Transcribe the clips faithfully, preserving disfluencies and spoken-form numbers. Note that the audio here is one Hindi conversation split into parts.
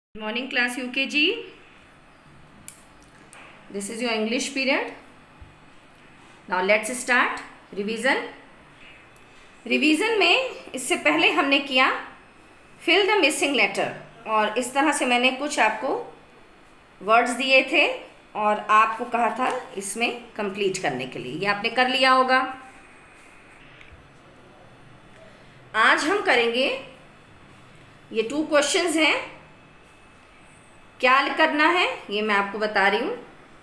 Good morning class U K G. This is your English period. Now let's start revision. Revision में इससे पहले हमने किया fill the missing letter और इस तरह से मैंने कुछ आपको words दिए थे और आपको कहा था इसमें complete करने के लिए. ये आपने कर लिया होगा. आज हम करेंगे ये टू क्वेश्चंस हैं. क्या करना है ये मैं आपको बता रही हूँ.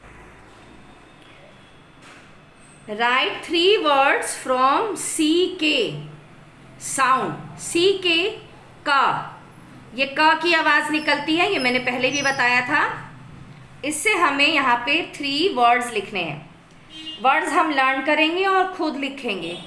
Write three words from C K sound. सी के का, ये क की आवाज़ निकलती है, ये मैंने पहले भी बताया था. इससे हमें यहाँ पे थ्री वर्ड्स लिखने हैं. वर्ड्स हम लर्न करेंगे और खुद लिखेंगे.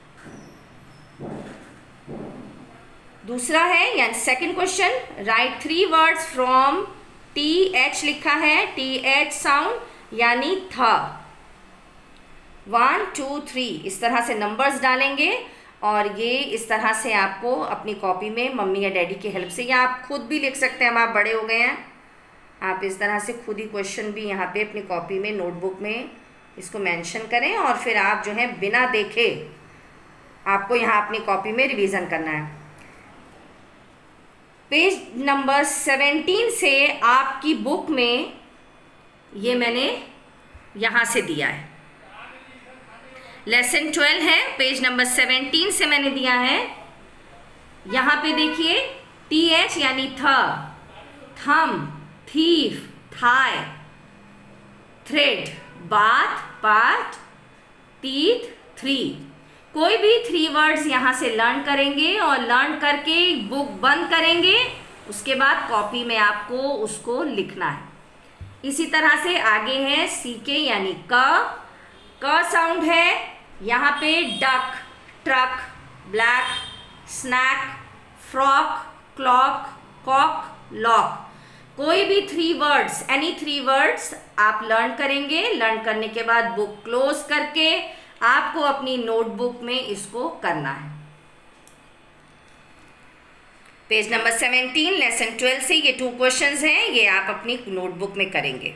दूसरा है यानी second question, write three words from T H लिखा है, टी एच साउंड यानी था. वन टू थ्री इस तरह से नंबर्स डालेंगे और ये इस तरह से आपको अपनी कॉपी में मम्मी या डैडी की हेल्प से, या आप खुद भी लिख सकते हैं. हम आप बड़े हो गए हैं, आप इस तरह से खुद ही क्वेश्चन भी यहाँ पे अपनी कॉपी में नोटबुक में इसको मेंशन करें और फिर आप जो है बिना देखे आपको यहाँ अपनी कॉपी में रिवीजन करना है. पेज नंबर सेवेंटीन से आपकी बुक में ये मैंने यहाँ से दिया है. लेसन ट्वेल्व है, पेज नंबर सेवेंटीन से मैंने दिया है. यहाँ पे देखिए टी एच यानी थ, thumb, thief, Thai, thread, bath, part, teeth, three. कोई भी थ्री वर्ड्स यहाँ से लर्न करेंगे और लर्न करके बुक बंद करेंगे. उसके बाद कॉपी में आपको उसको लिखना है. इसी तरह से आगे है सी के यानी क. क साउंड है यहाँ पे duck, truck, black, snack, frock, clock, cock, lock. कोई भी three words, any three words आप लर्न करेंगे. लर्न करने के बाद बुक क्लोज करके आपको अपनी नोटबुक में इसको करना है. Page number seventeen lesson twelve से ये टू क्वेश्चंस हैं, ये आप अपनी नोटबुक में करेंगे.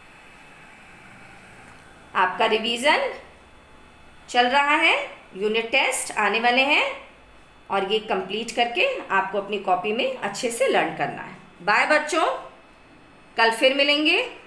आपका रिवीजन चल रहा है, यूनिट टेस्ट आने वाले हैं और ये कंप्लीट करके आपको अपनी कॉपी में अच्छे से लर्न करना है. बाय बच्चों, कल फिर मिलेंगे.